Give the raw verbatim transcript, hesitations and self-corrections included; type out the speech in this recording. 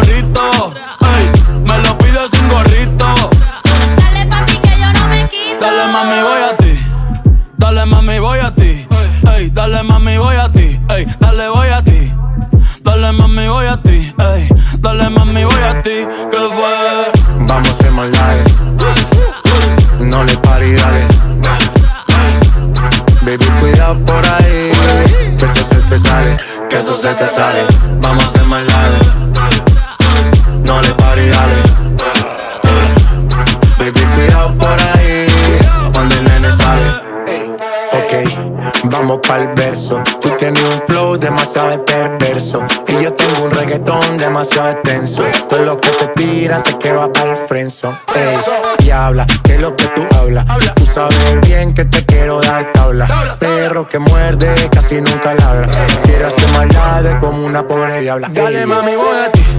morrito. Ey, me lo pide sin gorrito. Dale papi que yo no me quito. Dale mami voy a ti. Dale mami voy a ti. Ey, dale mami voy a ti. Ey, dale voy a ti. Dale mami voy a ti. Ey, dale mami voy a ti. ¿Qué fue? Vamos a hacer más live. No le pare, dale. Baby, cuidado por ahí, que eso se te sale, que eso se te sale. Vamos a hacer más live. No le pare, dale. Baby, cuidado por ahí, cuando el nene sale. Ok, vamos pa'l verso. Tú tienes un flow demasiado perverso y yo tengo un reggaetón demasiado extenso. Todo lo que te tira sé que va pa'l friendzone. Ey, y habla, que es lo que tú hablas. Tú sabes bien que te quiero dar tabla. Perro que muerde casi nunca ladra. Quiere hacer maldades como una pobre diabla. Dale mami voy a ti.